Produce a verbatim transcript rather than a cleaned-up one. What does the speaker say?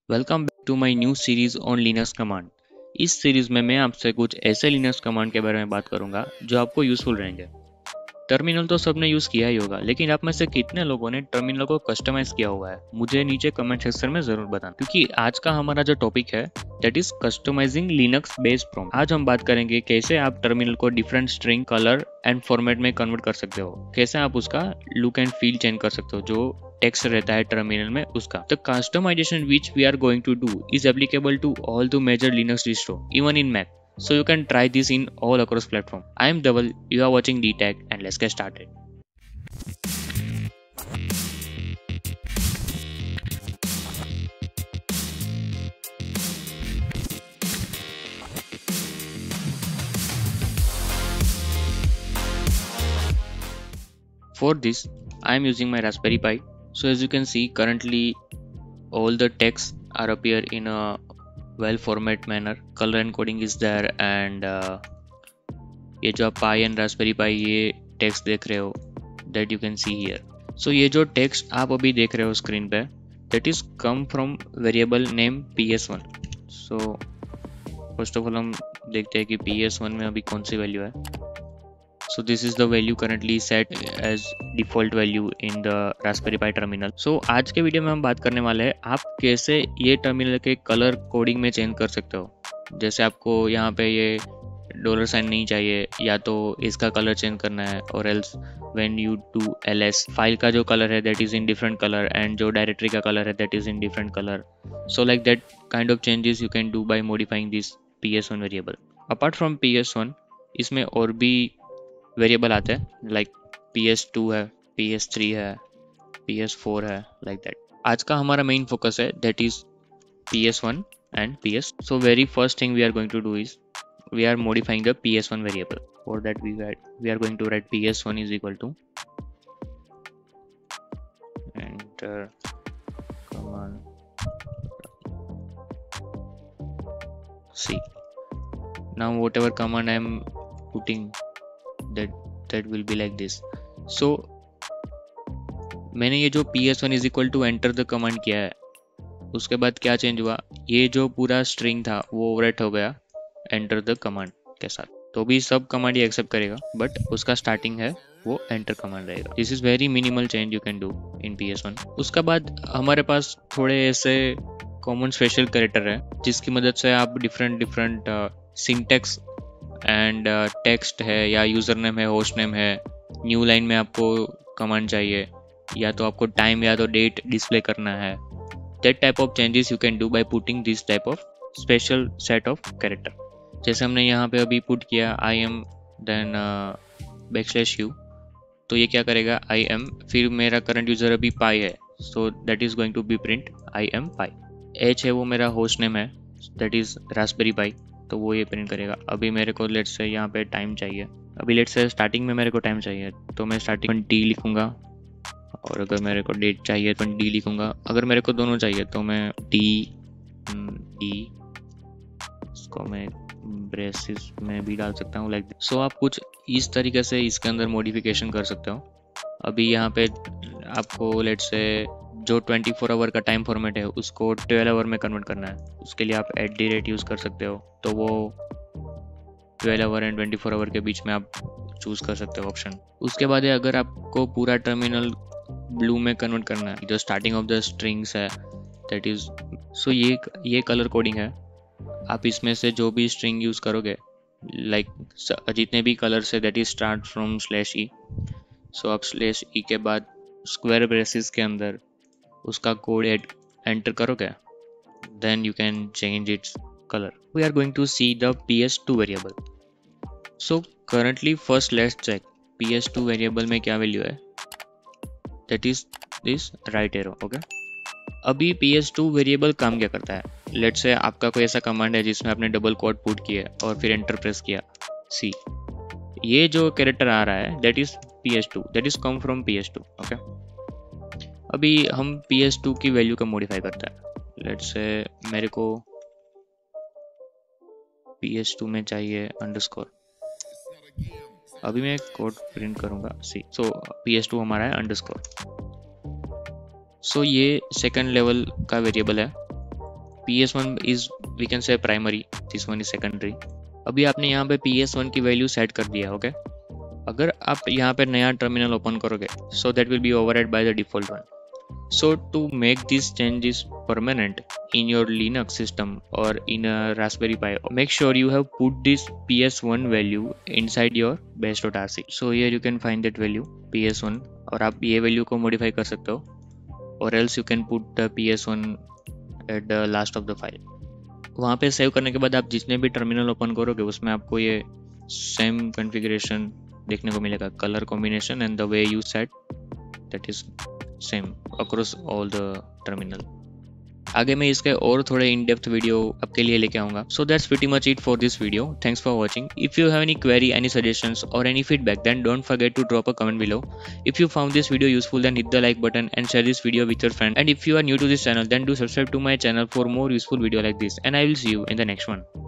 Welcome back to my new series on Linux command. इस series में मैं आपसे कुछ ऐसे लिनक्स कमांड के बारे में बात करूंगा जो आपको यूजफुल रहेंगे। टर्मिनल तो सबने यूज किया ही होगा, लेकिन आप में से कितने लोगों ने टर्मिनल को कस्टमाइज किया हुआ है मुझे नीचे कमेंट सेक्शन में जरूर बताना, क्योंकि आज का हमारा जो टॉपिक है that is customising Linux based prompt. आज हम बात करेंगे कैसे आप टर्मिनल को different string, colour and format में कन्वर्ट कर सकते हो, कैसे आप उसका लुक एंड फील चेंज कर सकते हो जो टेक्स्ट रहता है टर्मिनल में उसका। The customisation which we are going to do is applicable to all the major Linux distro, even in Mac. So you can try this in all across platform. I am Dhaval, you are watching D Tech, and let's get started. For this, I am using my Raspberry Pi. So as you can see, currently all the text are appear in a well format manner. Color encoding is there and uh, ये जो आप पाई and Raspberry पाई ये text देख रहे हो that you can see here. So ये जो text आप अभी देख रहे हो स्क्रीन पे that is come from variable name P S one. So first of all हम देखते हैं कि पी एस वन में अभी कौन सी वैल्यू है. So this is the value currently set as default value in the Raspberry Pi terminal. So आज के वीडियो में हम बात करने वाले हैं आप कैसे ये टर्मिनल के कलर कोडिंग में चेंज कर सकते हो. जैसे आपको यहाँ पे ये डॉलर साइन नहीं चाहिए या तो इसका कलर चेंज करना है, और else when you do LS file का जो कलर है that is in different colour and जो डायरेक्टरी का कलर है that is in different colour. So like that kind of changes you can do by modifying this P S one variable. Apart from P S one इसमें और भी variable आते हैं like P S two है, P S three है, P S four है, like that. आज का हमारा मेन फोकस है that is P S one and P S. So very first thing we are going to do is we are modifying the P S one variable. For that we write, we are going to write P S one is equal to enter command C. Now whatever command I am putting that that will be like this. So मैंने ये जो P S one is equal to enter the command किया है, उसके बाद क्या change हुआ, ये जो पूरा स्ट्रिंग था वो ओवरराइट हो गया एंटर द कमांड के साथ. तो भी सब कमांड ये एक्सेप्ट करेगा बट उसका स्टार्टिंग है वो एंटर कमांड रहेगा. This is very minimal change you can do in P S one. उसके बाद हमारे पास थोड़े ऐसे कॉमन स्पेशल कैरेक्टर है जिसकी मदद से आप different different syntax and text है या यूजर नेम है, होस्ट नेम है, न्यू लाइन में आपको कमांड चाहिए या तो आपको टाइम या तो डेट डिस्प्ले करना है, that type of changes you can do by putting this type of special set of character. जैसे हमने यहाँ पे अभी पुट किया I am then backslash U, तो ये क्या करेगा आई एम, फिर मेरा करंट यूजर अभी पाई है so that is going to be print I am Pi. H है वो मेरा होस्ट नेम है दैट इज रास्पबेरी पाई, तो वो ये प्रिंट करेगा. अभी मेरे को लेट्स से यहाँ पे टाइम चाहिए, अभी लेट्स से स्टार्टिंग में मेरे को टाइम चाहिए तो मैं स्टार्टिंग डी लिखूंगा, और अगर मेरे को डेट चाहिए तो डी लिखूंगा. अगर मेरे को दोनों चाहिए तो मैं डी डी इसको मैं ब्रेसिस में भी डाल सकता हूँ लाइक. सो आप कुछ इस तरीके से इसके अंदर मॉडिफिकेशन कर सकते हो. अभी यहाँ पे आपको लेट से जो ट्वेंटी फोर आवर का टाइम फॉर्मेट है उसको ट्वेल्व आवर में कन्वर्ट करना है, उसके लिए आप एट दी रेट यूज़ कर सकते हो. तो वो twelve hour and twenty four hour के बीच में आप चूज़ कर सकते हो ऑप्शन. उसके बाद अगर आपको पूरा टर्मिनल ब्लू में कन्वर्ट करना है, जो स्टार्टिंग ऑफ द स्ट्रिंग्स है दैट इज, सो ये ये कलर कोडिंग है. आप इसमें से जो भी स्ट्रिंग यूज करोगे लाइक like, जितने भी कलर से that is start from slash e, so आप स्लैश ई के बाद स्क्वायर ब्रेसेस के अंदर उसका कोड एड एंटर करोगे then you can change its colour. We are going to see the P S two variable. So currently first let's check P S two variable में क्या value है that is this right arrow. Okay, अभी P S two variable काम क्या करता है. Let's say आपका कोई ऐसा कमांड है जिसमें आपने डबल कोट पुट किया और फिर एंटर प्रेस किया सी, ये जो कैरेक्टर आ रहा है that is P S two, that is come from P S two. Okay, अभी हम पी एस टू की वैल्यू का मॉडिफाई करता है. लेट्स से मेरे को पी एस टू में चाहिए अंडरस्कोर, अभी मैं कोड प्रिंट करूंगा सी. सो पी एस टू हमारा है अंडरस्कोर. सो ये सेकंड लेवल का वेरिएबल है P S one is we can say primary, this one is secondary. अभी आपने यहाँ पे पी एस वन की वैल्यू सेट कर दिया, ओके। अगर आप यहाँ पे नया टर्मिनल ओपन करोगे, so that will be override by the default one. So to make these changes permanent in your Linux system or in a Raspberry Pi, make sure you have put this P S one value inside your base.rc. So here you can find that value P S one, और आप ये value को modify कर सकते हो, और else you can put the P S one at the last of the file. वहाँ पे सेव करने के बाद आप जितने भी टर्मिनल ओपन करोगे उसमें आपको ये सेम कॉन्फ़िगरेशन देखने को मिलेगा, colour combination and the way you set that is same across all the terminal. आगे मैं इसके और थोड़े इन डेप्थ वीडियो आपके लिए लेके आऊँगा। So that's pretty much it for this video. Thanks for watching. If you have any query, any suggestions और any feedback, then don't forget to drop a comment below. If you found this video useful, then hit the like button and share this video with your friend. And if you are new to this channel, then do subscribe to my channel for more useful video like this. And I will see you in the next one.